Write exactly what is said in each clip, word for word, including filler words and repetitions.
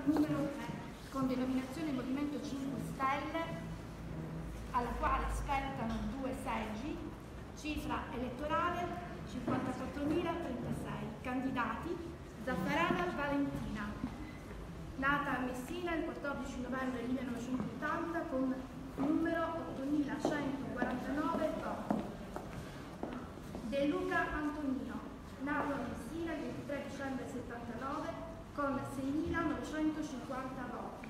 numero tre, con denominazione Movimento cinque Stelle, alla quale spettano due seggi, cifra elettorale cinquantaquattromila trentasei. Candidati: Zaffarana Valentina, nata a Messina il quattordici novembre millenovecentottanta con numero ottomilacentoquarantanove voti. De Luca Antonino, nato a Messina il ventitré dicembre settantanove con seimilanovecentocinquanta voti.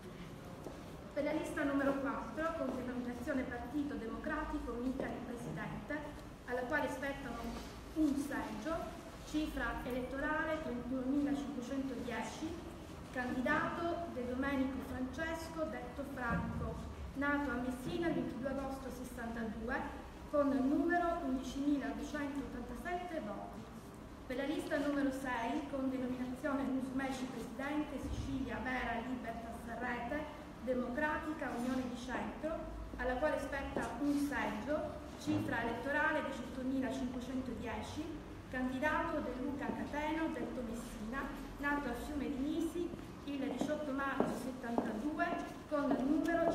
Per la lista numero quattro, con denominazione Partito Democratico Unicani Presidente, alla quale spettano un seggio, cifra elettorale trentunomilacinquecentodieci, candidato De Domenico Francesco, detto Franco, nato a Messina il ventidue agosto sessantadue con numero undicimiladuecentottantasette voti. Per la lista numero sei, con denominazione Musumeci Presidente, Sicilia, Vera, Libertas, Rete, Democratica, Unione di Centro, alla quale spetta un seggio, cifra elettorale diciottomilacinquecentodieci, candidato De Luca Cateno, detto Messina, nato a Fiume di Nisi il diciotto marzo settantadue con numero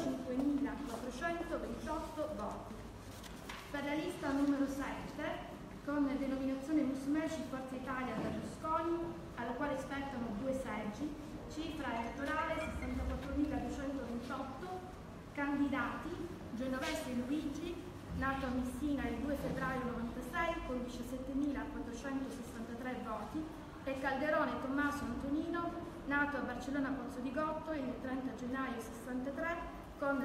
cinquemilaquattrocentoventotto voti. Per la lista numero sette, con denominazione Musumeci Forza Italia Berlusconi, alla quale spettano due seggi, cifra elettorale sessantaquattromiladuecentoventotto, candidati: Genovese Luigi, nato a Messina il due febbraio novantasei con diciassettemilaquattrocentosessantatré voti, e Calderone Tommaso Antonino, nato a Barcellona Pozzo di Gotto il trenta gennaio sessantatré con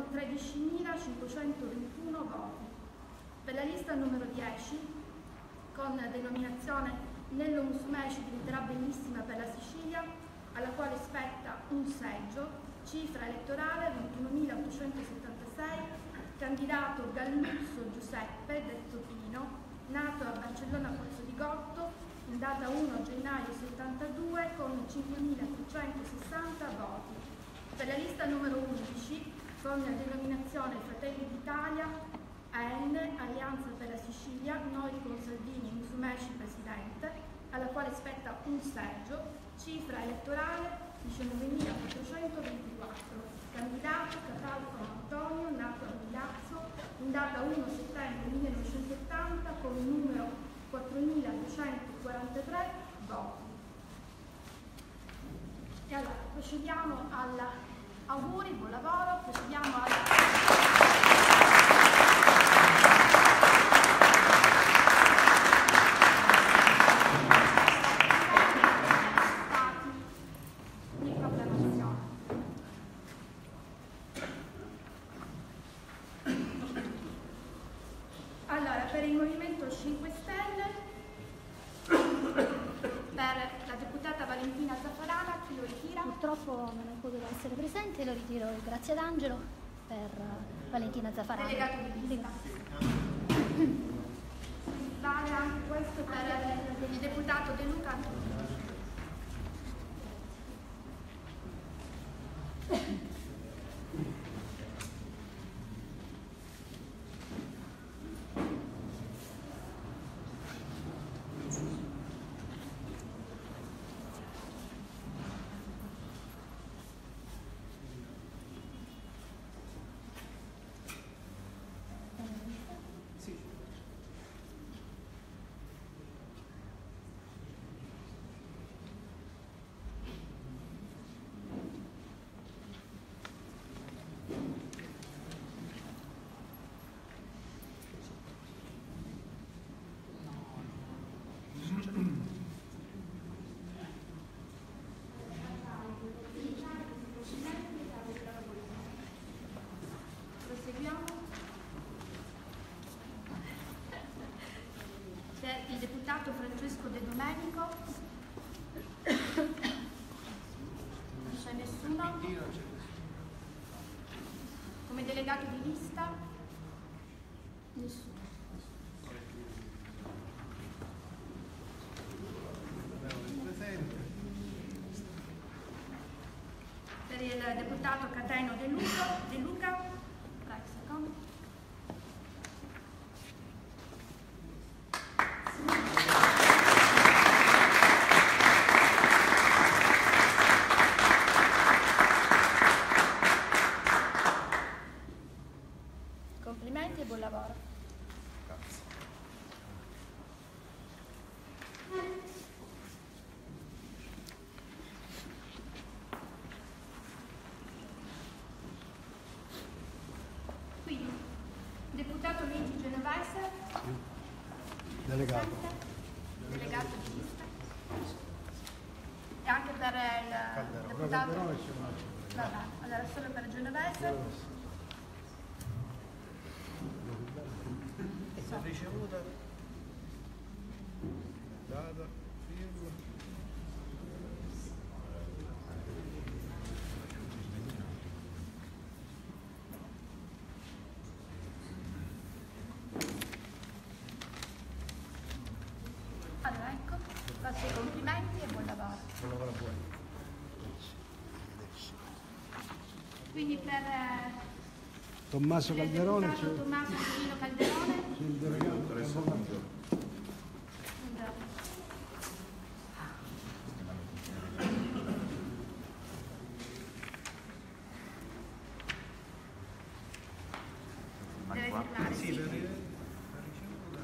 tredicimilacinquecentoventuno voti. Per la lista numero dieci, con denominazione Nello Musumeci diventerà bellissima per la Sicilia, alla quale spetta un seggio, cifra elettorale ventunomilaottocentosettantasei, candidato Galluzzo Giuseppe, detto Pino, nato a Barcellona Pozzo di Gotto in data primo gennaio settantadue con cinquemilatrecentosessanta voti. Per la lista numero undici, con denominazione Fratelli d'Italia A N, Alleanza per la Sicilia, Noi con Salvini, Musumeci Presidente, alla quale spetta un seggio, cifra elettorale diciannovemilaquattrocentoventiquattro, candidato Catalfo Antonio, nato a Milazzo in data primo settembre millenovecentottanta con un numero quattromiladuecentoquarantatré voti. E allora procediamo alla auguri, buon lavoro, procediamo alla cinque Stelle, per la deputata Valentina Zaffarana, chi lo ritira? Purtroppo non è potuto essere presente, lo ritiro grazie ad Angelo per Valentina Zaffarana. Delegato di lista. Vale anche questo per il deputato De Luca Antonino. Il deputato Francesco De Domenico, non c'è nessuno. Come delegato di lista, nessuno. Per il deputato Cateno De Luca, De Luca, prego. Delegato. Delegato di lista. E anche per il Calderone. deputato. Calderone c'è un altro. Vabbè, allora solo per Genovese. È ricevuta. Data. Firma. Allora ecco, faccio i complimenti e buon lavoro. Buon lavoro a voi. Quindi per eh, Tommaso il Calderone deputato c'è Tommaso Antonino Calderone. c'è il delegato. Avvocato. Deve firmare, Sì, sì. per per ricevuta.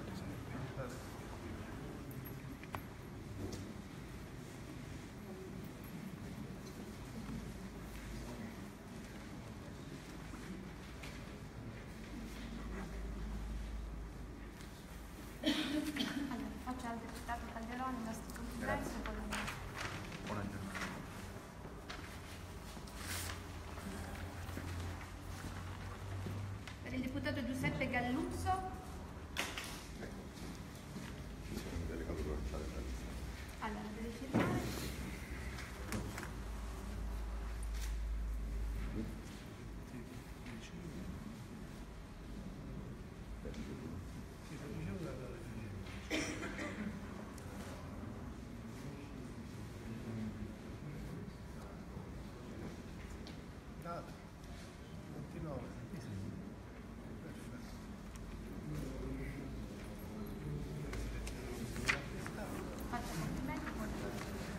Allora, faccio al deputato Calderone il nostro complimento e buon lavoro. Buona giornata. Per il deputato Giuseppe Galluzzo. Allora, deve firmare. Data. ventinove. Perfetto. Faccio complimenti e buon lavoro.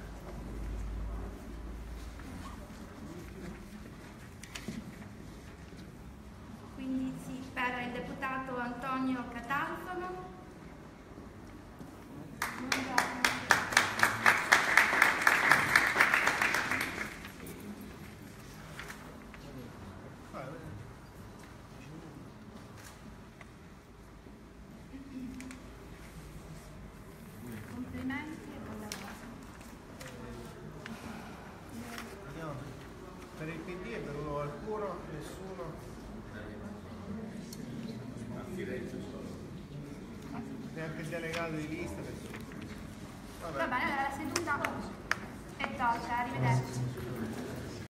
Quindi sì, per il deputato Antonio Catalfano. Buongiorno. Ah, Complimenti e buon lavoro. vediamo. Per il P D è venuto qualcuno? Nessuno? Neanche il delegato di lista, nessuno. Va bene, allora la seduta è tolta, arrivederci.